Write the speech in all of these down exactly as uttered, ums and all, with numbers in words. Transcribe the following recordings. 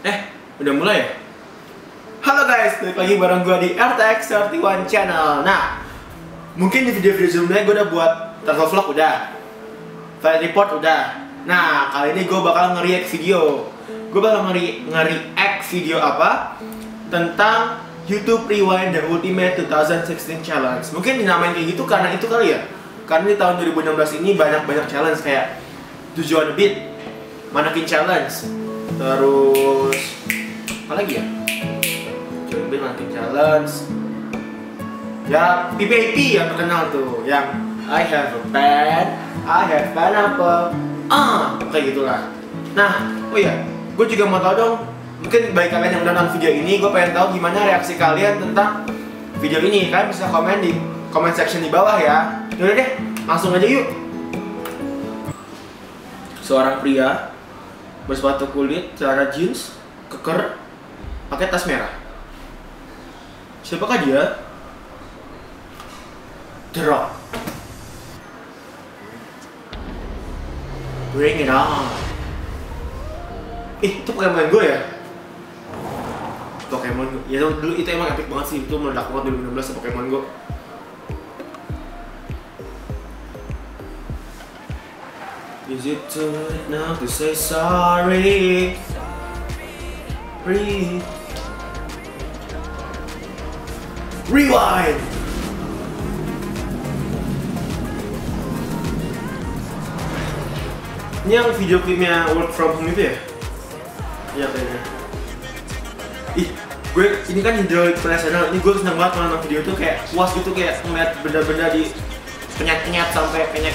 Eh, udah mulai ya? Halo guys, balik lagi bareng gue di R T X tiga puluh satu Channel. Nah, mungkin di video-video sebelumnya gue udah buat travel vlog udah, file report udah. Nah, kali ini gue bakal nge-react video. Gue bakal nge-react video apa? Tentang YouTube Rewind The Ultimate dua ribu enam belas Challenge. Mungkin dinamain kayak gitu karena itu kali ya. Karena di tahun dua ribu enam belas ini banyak-banyak challenge kayak tujuan beat, Mannequin Challenge, terus apa lagi ya? Tujuan beat, Mannequin Challenge. Ya, P P A P yang terkenal tuh, yang I have a pen, I have pineapple, ah, kayak gitulah. Nah, oh iya, gue juga mau tahu dong. Mungkin bagi kalian yang udah nonton video ini, gue pengen tahu gimana reaksi kalian tentang video ini. Kalian bisa komen di comment section di bawah ya. Yaudah deh, langsung aja yuk. Seorang pria bersepatu kulit, celana jeans, keker, pakai tas merah. Siapakah dia? The Rock. Bring it on. Ih, itu Pokemon Go ya? Pokemon Go. Ya dulu itu emang epic banget sih. Itu meledak banget dua ribu enam belas Pokemon Go. Is it too late now to say sorry? Breathe. Rewind. Ini yang video klipnya Work From Home itu ya? Iya kayaknya. Ih, gue ini kan hydraulic press channel. Ini gue seneng banget nonton video itu, kayak puas gitu, kayak ngeliat benda-benda di penyet-penyet sampai penyet.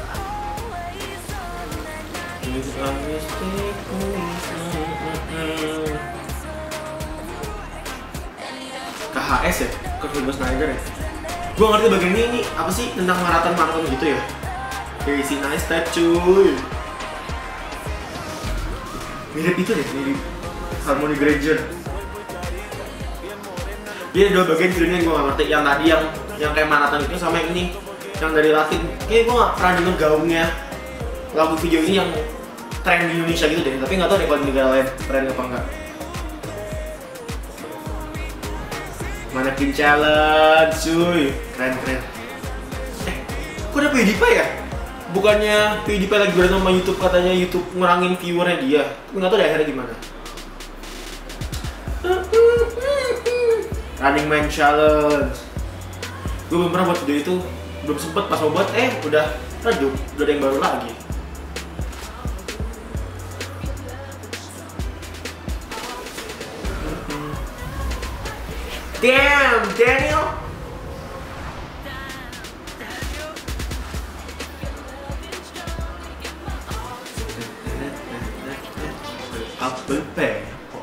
K H S ya? Kevin Snyder ya? Gue ngerti bagian ini, ini apa sih tentang maraton-maraton gitu ya? Casey Neistat cuy. Mirip itu deh, mirip Harmony Granger. Dia dua bagian videonya yang gue gak ngerti. Yang tadi yang yang kayak maraton itu sama yang ini yang dari Latin. Kayaknya gue gak pernah denger gaungnya lagu video ini yang tren di Indonesia gitu deh. Tapi gak tau deh kalau di negara lain tren apa enggak. Mannequin Challenge cuy, keren-keren. Eh, kok ada PewDiePie ya? Bukannya PewDiePie lagi berantem sama YouTube, katanya YouTube ngurangin viewernya dia. Tapi nggak tahu deh akhirnya gimana. Running Man Challenge. Gue belum pernah buat video itu, belum sempet pas mau buat, eh udah redup, udah ada yang baru lagi. Damn, Daniel. Apple Pay.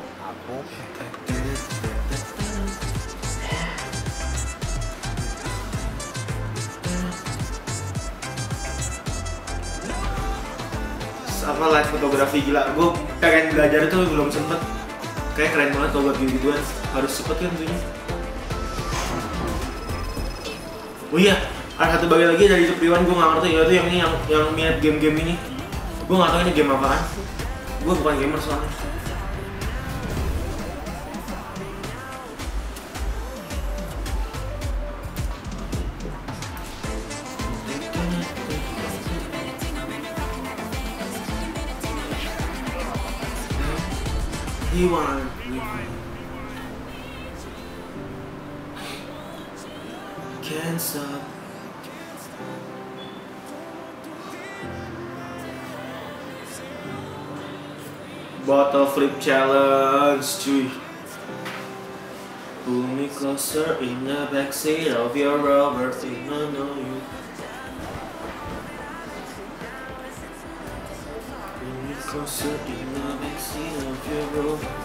Sama live fotografi, gila. Gue pengen belajar itu belum sempet. Kayak keren banget kalau buat gitu-gituan. Harus cepet kan tentunya. Oh iya, ada satu bagian lagi dari YouTube Rewind gue nggak ngerti, yaitu yang ini, yang yang minat game-game ini. Gue nggak tahu ini game apaan. Gue bukan gamer soalnya. Rewind, rewind. Can't stop. Bottle flip challenge, cuy. Pull me closer in the backseat of your Rover, think I know you. Pull me closer in the backseat of your Rover.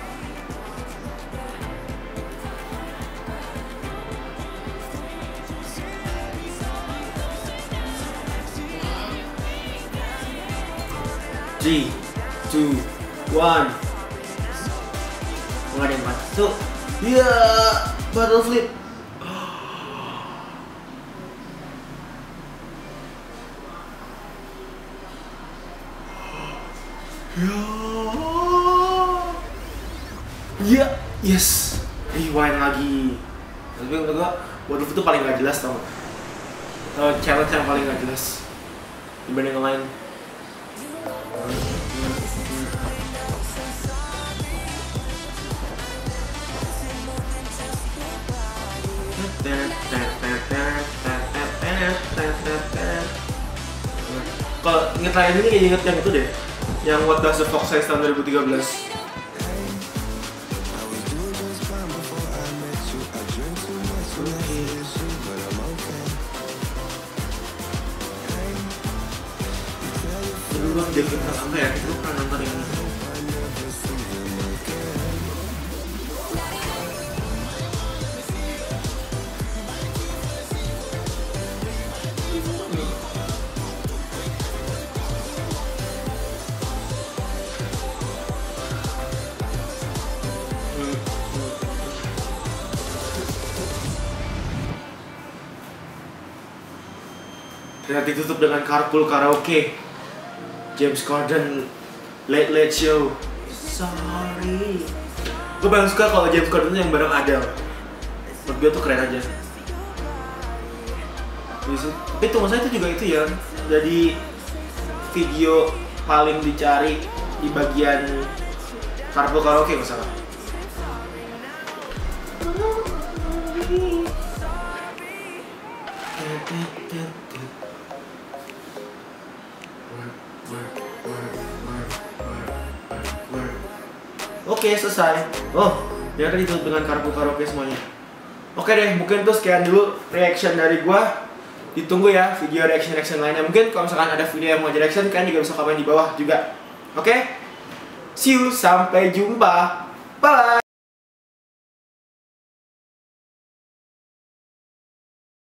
three, two, one. Nggak ada yang masuk. Ya, bottle flip. Ya. Iya, yes. Rewind lagi. Tapi menurut gua Waterfall itu paling gak jelas tau gak? Uh, challenge yang paling gak jelas dibanding yang lain. Kalau inget lain ini kayak inget yang itu deh, yang What Does the Fox Say tahun dua ribu tiga belas. Dulu dia film apa ya? Itu pernah nonton yang itu. Dan ditutup dengan Carpool Karaoke, James Corden, Late Late Show. Sorry, gue paling suka kalau James Corden yang bareng Adele. Menurut gue tuh keren aja. Tapi tuh masa itu juga itu ya, jadi video paling dicari di bagian Carpool Karaoke nggak salah. Oke, selesai. Oh, ternyata ditutup dengan Carpool Karaoke semuanya. Oke deh, mungkin tuh sekian dulu reaction dari gua. Ditunggu ya video reaction-reaction lainnya. Mungkin kalau misalkan ada video yang mau di reaction, kalian juga bisa komen di bawah juga. Oke? See you, sampai jumpa. Bye!